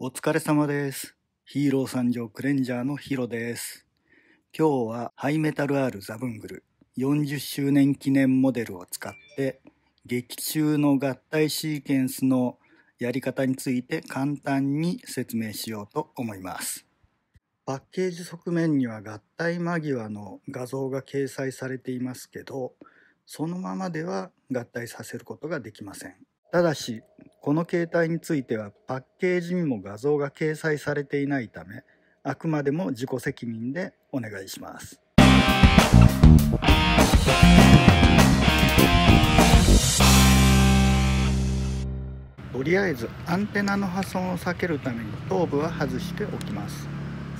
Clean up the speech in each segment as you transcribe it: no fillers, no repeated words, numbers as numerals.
お疲れ様です。ヒーロー参上クレンジャーのヒロです。今日はハイメタル R ザブングル40周年記念モデルを使って劇中の合体シーケンスのやり方について簡単に説明しようと思います。パッケージ側面には合体間際の画像が掲載されていますけど、そのままでは合体させることができません。ただしこの携帯についてはパッケージにも画像が掲載されていないため、あくまでも自己責任でお願いします。とりあえずアンテナの破損を避けるために頭部は外しておきます。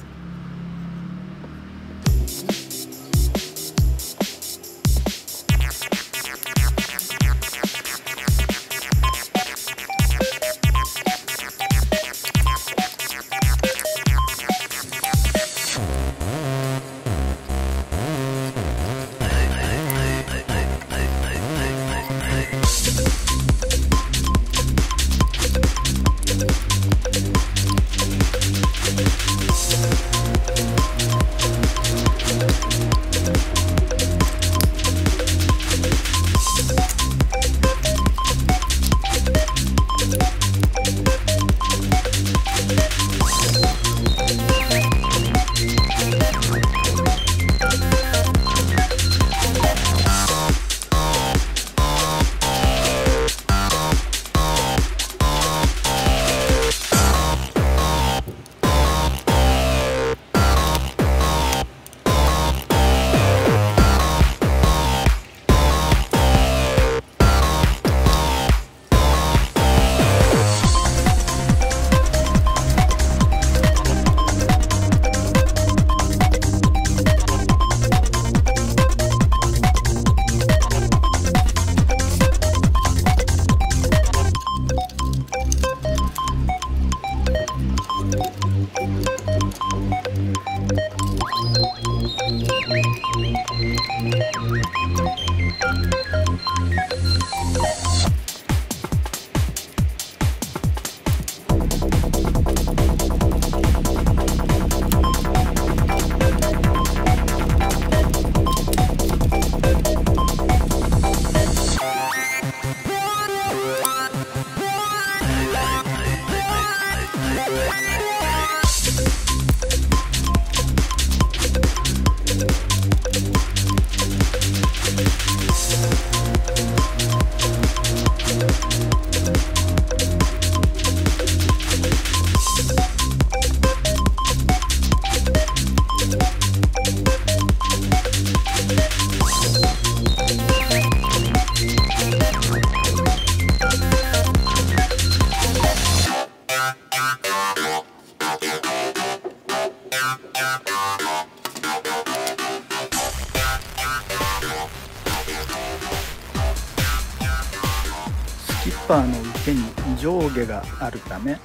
スキッパーの受けに上下があるため、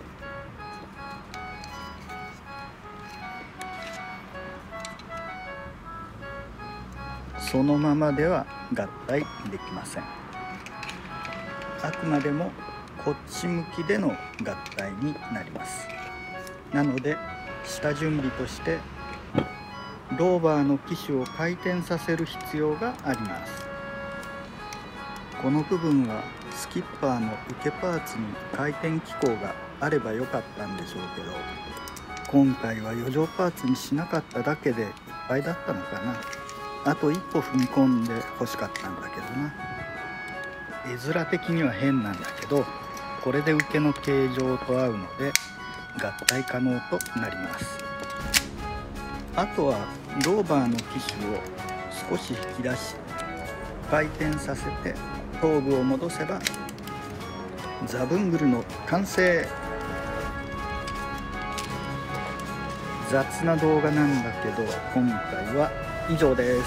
そのままでは合体できません。あくまでもこっち向きでの合体になります。なので下準備としてローバーの機種を回転させる必要があります。この部分はスキッパーの受けパーツに回転機構があればよかったんでしょうけど、今回は余剰パーツにしなかっただけでいっぱいだったのかな。あと一歩踏み込んで欲しかったんだけどな。絵面的には変なんだけど、これで受けの形状と合うので合体可能となります。あとはローバーの機種を少し引き出し回転させて頭部を戻せばザブングルの完成。雑な動画なんだけど今回は以上です。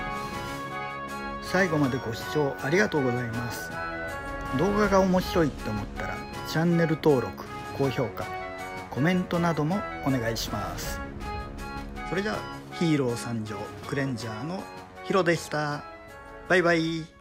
最後までご視聴ありがとうございます。動画が面白いって思ったらチャンネル登録、高評価、コメントなどもお願いします。それじゃあヒーロー参上クレンジャーのヒロでした。バイバイ。